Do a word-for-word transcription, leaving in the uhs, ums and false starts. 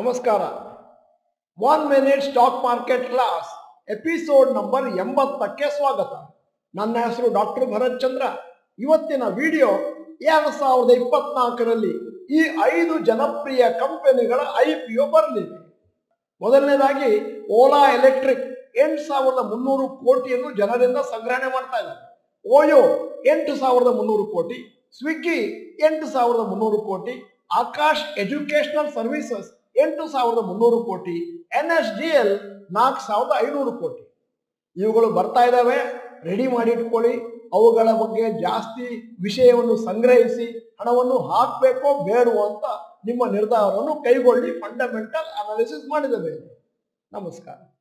ನಮಸ್ಕಾರ. One minute stock market class episode number ಎಂಬತ್ತಕ್ಕೆ ಸ್ವಾಗತ. ನನ್ನ ಹೆಸರು ಡಾಕ್ಟರ್ ಭರತ್ ಚಂದ್ರ. ಇವತ್ತಿನ ವಿಡಿಯೋ ಎರಡು ಸಾವಿರದ ಇಪ್ಪತ್ನಾಲ್ಕರಲ್ಲಿ ಈ ಐದು ಜನಪ್ರಿಯ ಕಂಪನಿಗಳ ಐ ಪಿ ಒ ಬರಲಿದೆ. ಮೊದಲನೇದಾಗಿ ಓಲಾ ಎಲೆಕ್ಟ್ರಿಕ್ ಎಂಟು ಸಾವಿರದ ಮುನ್ನೂರು ಕೋಟಿಯನ್ನು ಜನರಿಂದ ಸಂಗ್ರಹಣೆ ಮಾಡ್ತಾ ಇದ್ದಾರೆ. ಓಯೋ ಎಂಟು ಸಾವಿರದ ಮುನ್ನೂರು ಕೋಟಿ, ಸ್ವಿಗ್ಗಿ ಎಂಟು ಸಾವಿರದ ಮುನ್ನೂರು ಕೋಟಿ, ಆಕಾಶ್ ಎಜುಕೇಶನಲ್ ಸರ್ವಿಸಸ್ ಎಂಟು ಸಾವಿರದ ಮುನ್ನೂರು ಕೋಟಿ, ಎನ್ ಎಸ್ ಡಿ ಎಲ್ ನಾಲ್ಕು ಸಾವಿರದ ಐನೂರು ಕೋಟಿ. ಇವುಗಳು ಬರ್ತಾ ಇದ್ದಾವೆ, ರೆಡಿ ಮಾಡಿ ಇಟ್ಕೊಳ್ಳಿ. ಅವುಗಳ ಬಗ್ಗೆ ಜಾಸ್ತಿ ವಿಷಯವನ್ನು ಸಂಗ್ರಹಿಸಿ ಹಣವನ್ನು ಹಾಕಬೇಕೋ ಬೇಡವೋ ಅಂತ ನಿಮ್ಮ ನಿರ್ಧಾರವನ್ನು ಕೈಗೊಳ್ಳಿ. ಫಂಡಮೆಂಟಲ್ ಅನಾಲಿಸಿಸ್ ಮಾಡಿದ ಮೇಲೆ. ನಮಸ್ಕಾರ.